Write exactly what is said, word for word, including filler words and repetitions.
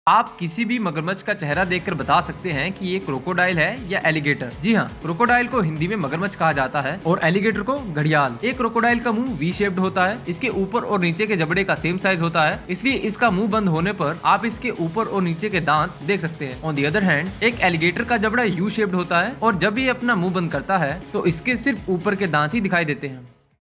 आप किसी भी मगरमच्छ का चेहरा देखकर बता सकते हैं कि ये क्रोकोडाइल है या एलिगेटर। जी हाँ, क्रोकोडाइल को हिंदी में मगरमच्छ कहा जाता है और एलिगेटर को घड़ियाल। एक क्रोकोडाइल का मुंह वी शेप्ड होता है। इसके ऊपर और नीचे के जबड़े का सेम साइज होता है, इसलिए इसका मुंह बंद होने पर आप इसके ऊपर और नीचे के दांत देख सकते हैं। ऑन दी अदर हैंड, एक एलिगेटर का जबड़ा यू शेप्ड होता है और जब ये अपना मुंह बंद करता है तो इसके सिर्फ ऊपर के दांत ही दिखाई देते हैं।